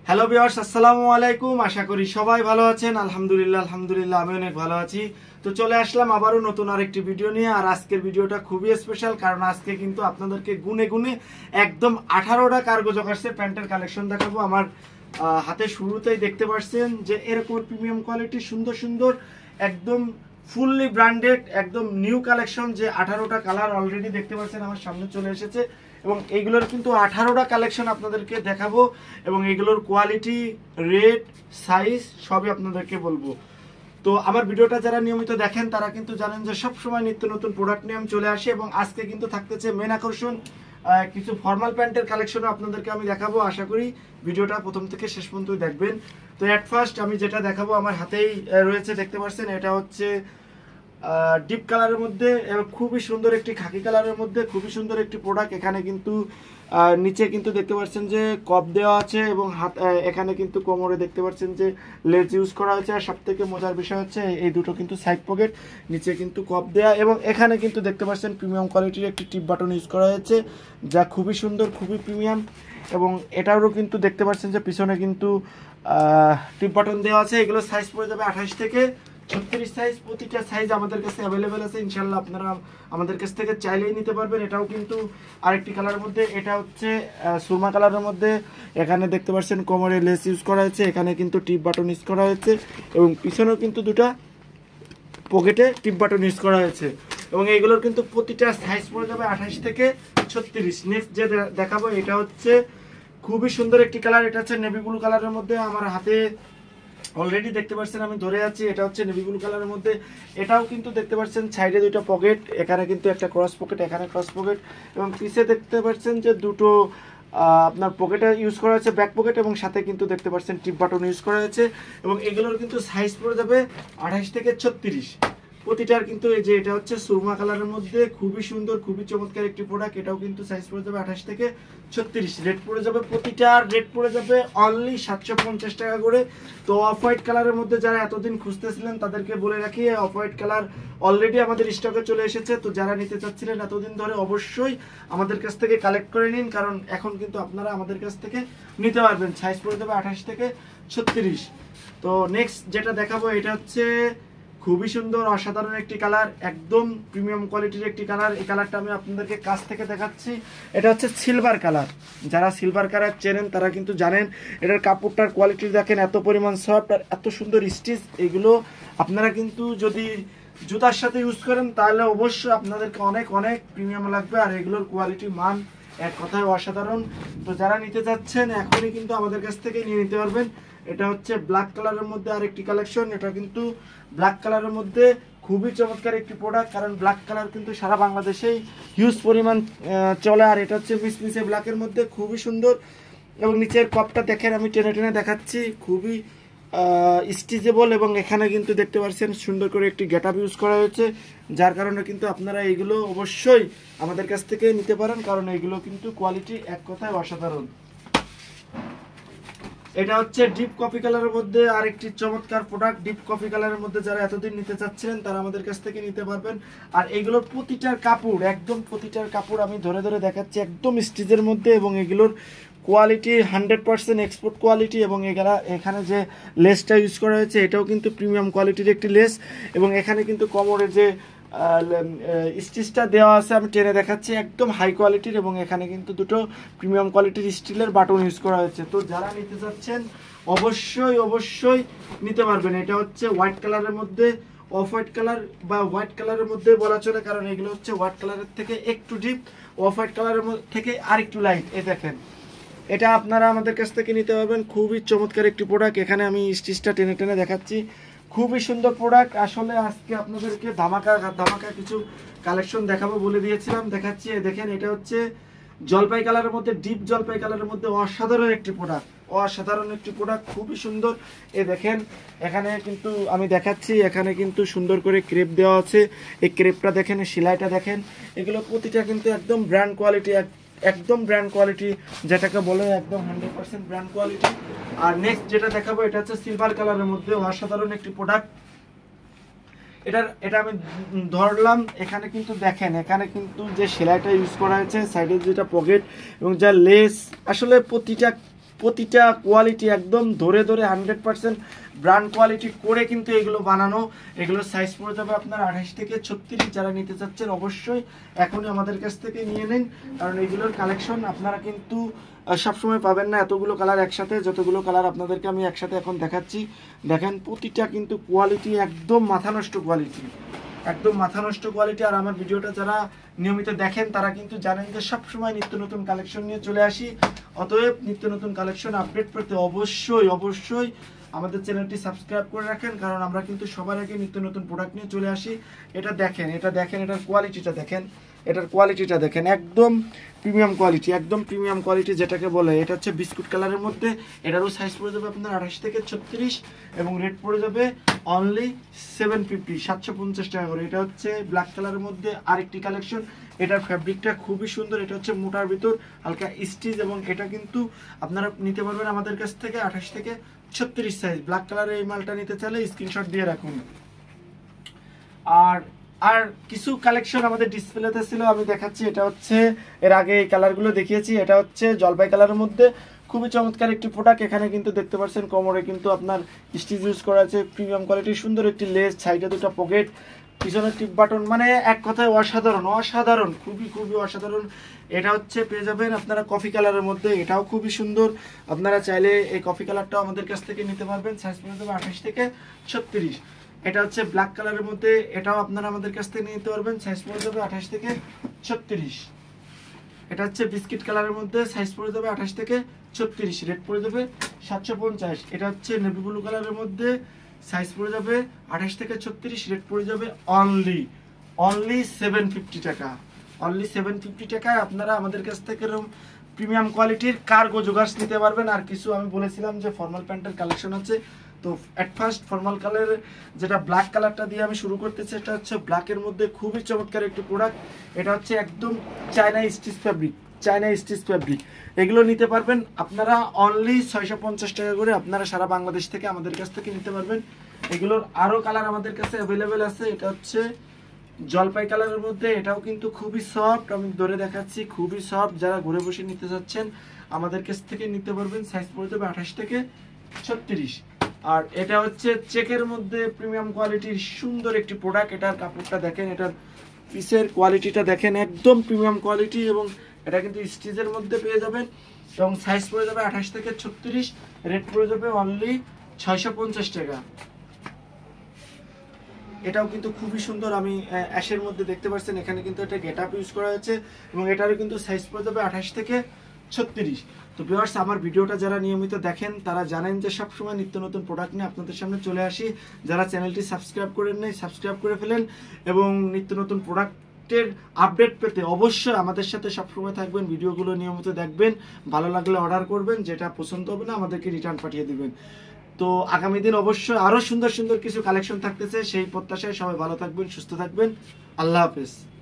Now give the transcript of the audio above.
Hello viewers, আসসালামু আলাইকুম। আশা করি সবাই ভালো আছেন। আলহামদুলিল্লাহ আমি অনেক ভালো আছি। তো চলে আসলাম আবারও নতুন আরেকটি ভিডিও নিয়ে। আর আজকের ভিডিওটা খুবই স্পেশাল, কারণ আজকে কিন্তু আপনাদেরকে গুনে গুনে একদম 18টা কার্গো জগার্সের প্যান্টের কালেকশন দেখাবো। আমার হাতে শুরুতেই দেখতে পাচ্ছেন যে এরকম প্রিমিয়াম কোয়ালিটির সুন্দর সুন্দর একদম ফুললি ব্র্যান্ডেড একদম নিউ কালেকশন, যে 18টা কালার অলরেডি দেখতে পাচ্ছেন আমার সামনে চলে এসেছে। এবং এইগুলোর কিন্তু 18টা কালেকশন আপনাদেরকে দেখাবো, এবং এইগুলোর কোয়ালিটি, রেট, সাইজ সবই আপনাদেরকে বলবো। তো আমার ভিডিওটা যারা নিয়মিত দেখেন তারা কিন্তু জানেন যে সবসময় নিত্য নতুন প্রোডাক্ট নিয়ে আমি চলে আসি, এবং আজকে কিন্তু থাকতেছে মেন আকর্ষণ কিছু ফর্মাল প্যান্টের কালেকশনও আপনাদেরকে আমি দেখাবো। আশা করি ভিডিওটা প্রথম থেকে শেষ পর্যন্ত দেখবেন। তো এট ফার্স্ট আমি যেটা দেখাবো আমার হাতেই রয়েছে, দেখতে পাচ্ছেন, এটা হচ্ছে ডিপ কালারের মধ্যে খুবই সুন্দর একটি খাকি কালারের মধ্যে খুবই সুন্দর একটি প্রোডাক্ট। এখানে কিন্তু নিচে কিন্তু দেখতে পাচ্ছেন যে কপ দেওয়া আছে, এবং হাত এখানে কিন্তু কোমরে দেখতে পাচ্ছেন যে লেস ইউজ করা হয়েছে। আর সব থেকে মজার বিষয় হচ্ছে এই দুটো কিন্তু সাইড পকেট, নিচে কিন্তু কপ দেওয়া, এবং এখানে কিন্তু দেখতে পাচ্ছেন প্রিমিয়াম কোয়ালিটির একটি টিপ বাটন ইউজ করা হয়েছে, যা খুবই সুন্দর, খুবই প্রিমিয়াম। এবং এটারও কিন্তু দেখতে পাচ্ছেন যে পিছনে কিন্তু টিপ বাটন দেওয়া আছে। এগুলো সাইজ পড়ে যাবে 28 থেকে 36 সাইজ। প্রতিটা সাইজ আমাদের কাছে অ্যাভেলেবেল আছে, ইনশাল্লাহ আপনারা আমাদের কাছ থেকে চাইলেই নিতে পারবেন। এটাও কিন্তু আরেকটি কালারের মধ্যে, এটা হচ্ছে সুরমা কালারের মধ্যে। এখানে দেখতে পাচ্ছেন কোমরে লেস ইউজ করা হয়েছে, এখানে কিন্তু টিপ বাটন ইউজ করা হয়েছে, এবং পিছনেও কিন্তু দুটা পকেটে টিপ বাটন ইউজ করা হয়েছে। এবং এইগুলোর কিন্তু প্রতিটা সাইজ পড়ে যাবে 28 থেকে 36। নেক্সট যে দেখাবো এটা হচ্ছে খুবই সুন্দর একটি কালার, এটা হচ্ছে নেভি ব্লু কালারের মধ্যে। আমার হাতে অলরেডি দেখতে পাচ্ছেন আমি ধরে আছি, এটা হচ্ছে নেভি ব্লু কালারের মধ্যে। এটাও কিন্তু দেখতে পাচ্ছেন সাইডে দুটো পকেট, এখানে কিন্তু একটা ক্রস পকেট, এখানে ক্রস পকেট, এবং পিছে দেখতে পাচ্ছেন যে দুটো আপনার পকেটে ইউজ করা হয়েছে, ব্যাক পকেট, এবং সাথে কিন্তু দেখতে পাচ্ছেন টিপ বাটন ইউজ করা হয়েছে। এবং এগুলোর কিন্তু সাইজ পড়ে যাবে 28 থেকে 36 প্রতিটার কিন্তু। এই যে এটা হচ্ছে সুরমা কালারের মধ্যে খুবই সুন্দর, খুবই চমৎকার একটি প্রোডাক্ট। এটাও কিন্তু সাইজ পড়ে যাবে 28 থেকে 36। রেট পড়ে যাবে, প্রতিটার রেট পড়ে যাবে অনলি 750 টাকা করে। তো অফ হোয়াইট কালারের মধ্যে যারা এতদিন খুঁজতেছিলেন তাদেরকে বলে রাখি, অফ হোয়াইট কালার অলরেডি আমাদের স্টকে চলে এসেছে। তো যারা নিতে চাচ্ছিলেন এতদিন ধরে অবশ্যই আমাদের কাছ থেকে কালেক্ট করে নিন, কারণ এখন কিন্তু আপনারা আমাদের কাছ থেকে নিতে পারবেন। সাইজ পড়ে যাবে 28 থেকে 36। তো নেক্সট যেটা দেখাবো এটা হচ্ছে খুবই সুন্দর অসাধারণ একটি কালার, একদম প্রিমিয়াম কোয়ালিটির একটি কালার। এই কালারটা আমি আপনাদেরকে কাছ থেকে দেখাচ্ছি। এটা হচ্ছে সিলভার কালার। যারা সিলভার কালার চেনেন তারা কিন্তু জানেন এটার কাপড়টার কোয়ালিটি দেখেন, এত পরিমাণ সফট আর এত সুন্দর স্টিচ। এগুলো আপনারা কিন্তু যদি জুতার সাথে ইউজ করেন তাহলে অবশ্যই আপনাদেরকে অনেক অনেক প্রিমিয়াম লাগবে। আর এগুলোর কোয়ালিটি, মান এক কথায় অসাধারণ। তো যারা নিতে চাচ্ছেন এখনই কিন্তু আমাদের কাছ থেকে নিয়ে নিতে পারবেন। এটা হচ্ছে ব্ল্যাক কালারের মধ্যে আরেকটি কালেকশন। এটা কিন্তু ব্ল্যাক কালারের মধ্যে খুবই চমৎকার একটি প্রোডাক্ট, কারণ ব্ল্যাক কালার কিন্তু সারা বাংলাদেশেই হিউজ পরিমাণ চলে। আর এটা হচ্ছে মিসমিসে ব্ল্যাকের মধ্যে খুবই সুন্দর। এবং নিচের কপটা দেখেন, আমি টেনে টেনে দেখাচ্ছি, খুবই স্টিচেবল। এবং এখানে কিন্তু দেখতে পাচ্ছেন সুন্দর করে একটি গেটআপ ইউজ করা হয়েছে, যার কারণে কিন্তু আপনারা এইগুলো অবশ্যই আমাদের কাছ থেকে নিতে পারেন, কারণ এইগুলো কিন্তু কোয়ালিটি এক কথায় অসাধারণ। এটা হচ্ছে ডিপ কফি কালারের মধ্যে আরেকটি চমৎকার প্রোডাক্ট। ডিপ কফি কালারের মধ্যে যারা এতদিন নিতে চাচ্ছিলেন তারা আমাদের কাছ থেকে নিতে পারবেন। আর এগুলোর প্রতিটার কাপড়, একদম প্রতিটার কাপড় আমি ধরে ধরে দেখাচ্ছি, একদম স্টিচের মধ্যে। এবং এগুলোর কোয়ালিটি 100% এক্সপোর্ট কোয়ালিটি। এবং এখানে যে লেসটা ইউজ করা হয়েছে এটাও কিন্তু প্রিমিয়াম কোয়ালিটির একটি লেস। এবং এখানে কিন্তু কোমরে যে স্টিচটা দেওয়া আছে আমি টেনে দেখাচ্ছি, একদম হাই কোয়ালিটির। এবং এখানে কিন্তু দুটো প্রিমিয়াম কোয়ালিটির স্টিলের বাটন ইউজ করা হয়েছে। তো যারা নিতে চাচ্ছেন অবশ্যই অবশ্যই নিতে পারবেন। এটা হচ্ছে হোয়াইট কালারের মধ্যে, অফ হোয়াইট কালার বা হোয়াইট কালারের মধ্যে বলা চলে, কারণ এগুলো হচ্ছে হোয়াইট কালারের থেকে একটু ডিপ, অফ হোয়াইট কালারের থেকে আরেকটু লাইট। এই দেখেন, এটা আপনারা আমাদের কাছ থেকে নিতে পারবেন। খুবই চমৎকার একটি প্রোডাক্ট। এখানে আমি স্টিচটা টেনে টেনে দেখাচ্ছি, খুবই সুন্দর প্রোডাক্ট। আসলে আজকে আপনাদেরকে ধামাকা ধামাকা কিছু কালেকশন দেখাবো বলে দিয়েছিলাম, দেখাচ্ছি। দেখেন, এটা হচ্ছে জলপাই কালারের মধ্যে, ডিপ জলপাই কালারের মধ্যে অসাধারণ একটি প্রোডাক্ট, অসাধারণ একটি প্রোডাক্ট, খুবই সুন্দর। দেখেন, এখানে কিন্তু আমি দেখাচ্ছি, এখানে কিন্তু সুন্দর করে ক্রেপ দেওয়া আছে। এই ক্রেপটা দেখেন, সেলাইটা দেখেন, এগুলো প্রতিটা কিন্তু একদম ব্র্যান্ড কোয়ালিটি, একদম ব্র্যান্ড কোয়ালিটি, যেটাকে বলে একদম 100% ব্র্যান্ড কোয়ালিটি। আর নেক্সট যেটা দেখাবো এটা হচ্ছে সিলভার কালারের মধ্যে অসাধারণ একটি প্রোডাক্ট। এটা আমি ধরলাম। এখানে কিন্তু দেখেন, এখানে কিন্তু যে সেলাইটা ইউজ করা হয়েছে, সাইডে যেটা পকেট এবং যা লেস, আসলে প্রতিটা প্রতিটা কোয়ালিটি একদম ধরে ধরে 100% ব্র্যান্ড কোয়ালিটি করে কিন্তু এগুলো বানানো। এগুলোর সাইজ পড়ে যাবে আপনার 28 থেকে 36। যারা নিতে চাচ্ছেন অবশ্যই এখনই আমাদের কাছ থেকে নিয়ে নিন, কারণ এগুলোর কালেকশন আপনারা কিন্তু সবসময় পাবেন না এতগুলো কালার একসাথে। যতগুলো কালার আপনাদেরকে আমি একসাথে এখন দেখাচ্ছি, দেখেন প্রতিটা কিন্তু কোয়ালিটি একদম মাথা নষ্ট কোয়ালিটি, একদম মাথা নষ্ট কোয়ালিটি। আর আমার ভিডিওটা যারা নিয়মিত দেখেন তারা কিন্তু জানেন যে সবসময় নিত্য নতুন কালেকশন নিয়ে চলে আসি। অতএব নিত্য নতুন কালেকশন আপডেট পেতে অবশ্যই অবশ্যই আমাদের চ্যানেলটি সাবস্ক্রাইব করে রাখেন, কারণ আমরা কিন্তু সবার আগে নিত্য নতুন প্রোডাক্ট নিয়ে চলে আসি। এটা দেখেন, এটা দেখেন, এটার কোয়ালিটিটা দেখেন, এটার কোয়ালিটিটা দেখেন, একদম প্রিমিয়াম কোয়ালিটি, একদম প্রিমিয়াম কোয়ালিটি যেটাকে বলে। এটা হচ্ছে বিস্কুট কালারের মধ্যে, এটারও সাইজ পড়ে যাবে আপনার 28 থেকে 36 এবং রেট পড়ে যাবে অনলি 750, 750 টাকা করে। এটা হচ্ছে ব্ল্যাক কালারের মধ্যে আরেকটি কালেকশন। এটার ফ্যাব্রিকটা খুবই সুন্দর, এটা হচ্ছে মোটার ভিতর হালকা স্টিচ এবং এটা কিন্তু আপনারা নিতে পারবেন আমাদের কাছ থেকে 28 থেকে 36 সাইজ। ব্ল্যাক কালারের এই মালটা নিতে চাইলে স্ক্রিনশট দিয়ে রাখুন। আর আর কিছু কালেকশন আমাদের ডিসপ্লেতে ছিল, আমি দেখাচ্ছি। এটা হচ্ছে এর আগে এই কালারগুলো দেখিয়েছি। এটা হচ্ছে জলপাই কালারের মধ্যে খুবই চমৎকার একটি প্রোডাক্ট। এখানে কিন্তু দেখতে পাচ্ছেন কোমরে কিন্তু আপনার স্টিচ ইউজ করা আছে, প্রিমিয়াম কোয়ালিটির সুন্দর একটি লেস, সাইডে দুটো পকেট, পিছনে টিপ বাটন, মানে এক কথায় অসাধারণ, অসাধারণ, খুবই খুবই অসাধারণ। এটা হচ্ছে পেয়ে যাবেন আপনারা কফি কালারের মধ্যে, এটাও খুবই সুন্দর। আপনারা চাইলে এই কফি কালারটাও আমাদের কাছ থেকে নিতে পারবেন, সাইজ পড়ে যাবে 28 থেকে 36। এটা হচ্ছে ব্ল্যাক কালারের মধ্যে, এটাও আপনারা আমাদের কাছ থেকে নিতে পারবেন, সাইজ পড়ে যাবে 28 থেকে 36। এটা হচ্ছে বিস্কিট কালারের মধ্যে, সাইজ পড়ে যাবে 28 থেকে 36, রেট পড়ে যাবে 750। এটা হচ্ছে নেভি ব্লু কালারের মধ্যে, সাইজ পড়ে যাবে 28 থেকে 36, রেট পড়ে যাবে অনলি 750 টাকা। অনলি 750 টাকায় আপনারা আমাদের কাছ থেকে এরকম প্রিমিয়াম কোয়ালিটির কার্গো জোগার্স নিতে পারবেন। আর কিছু আমি বলেছিলাম যে ফর্মাল প্যান্টের কালেকশন আছে, তো এট ফার্স্ট ফর্মাল কালার যেটা ব্ল্যাক কালারটা দিয়ে আমি শুরু করতেছি। এটা হচ্ছে ব্ল্যাকের মধ্যে খুবই চমৎকার একটি প্রোডাক্ট। এটা হচ্ছে একদম China stitch fabric, China stitch fabric. এগুলো নিতে পারবেন আপনারা অনলি 650 টাকা করে। আপনারা সারা বাংলাদেশ থেকে আমাদের কাছ থেকে নিতে পারবেন। এগুলোর আরও কালার আমাদের কাছে অ্যাভেলেবেল আছে। এটা হচ্ছে জলপাই কালারের মধ্যে, এটাও কিন্তু খুবই সফট, আমি ধরে দেখাচ্ছি, খুবই সফট। যারা ঘুরে বসে নিতে যাচ্ছেন আমাদের কাছ থেকে নিতে পারবেন, সাইজ পড়ে যাবে 28 থেকে 36। আর এটা হচ্ছে চেকের মধ্যে প্রিমিয়াম কোয়ালিটির সুন্দর একটি প্রোডাক্ট। এটার কাপড়টা দেখেন, এটার পিসের কোয়ালিটিটা দেখেন, একদম প্রিমিয়াম কোয়ালিটি এবং এটা কিন্তু স্টিচের মধ্যে পেয়ে যাবেন এবং সাইজ পড়ে যাবে 28 থেকে 36, রেট পড়ে যাবে অনলি 650 টাকা। এটাও কিন্তু খুবই সুন্দর, আমি অ্যাশের মধ্যে দেখতে পাচ্ছেন, এখানে কিন্তু এটা গেট আপ ইউজ করা হয়েছে এবং এটারও কিন্তু সাইজ পড়ে যাবে 28 থেকে 36। তো ভিউয়ার্স, আমার ভিডিওটা যারা নিয়মিত দেখেন তারা জানেন যে সবসময় নিত্য নতুন প্রোডাক্ট নিয়ে আপনাদের সামনে চলে আসি। যারা চ্যানেলটি সাবস্ক্রাইব করেন নাই সাবস্ক্রাইব করে ফেলেন এবং নিত্য নতুন প্রোডাক্টের আপডেট পেতে অবশ্যই আমাদের সাথে সবসময় থাকবেন, ভিডিওগুলো নিয়মিত দেখবেন, ভালো লাগলে অর্ডার করবেন, যেটা পছন্দ হবে না আমাদেরকে রিটার্ন পাঠিয়ে দিবেন। তো আগামী দিন অবশ্যই আরও সুন্দর সুন্দর কিছু কালেকশন থাকতেছে, সেই প্রত্যাশায় সবাই ভালো থাকবেন, সুস্থ থাকবেন। আল্লাহ হাফেজ।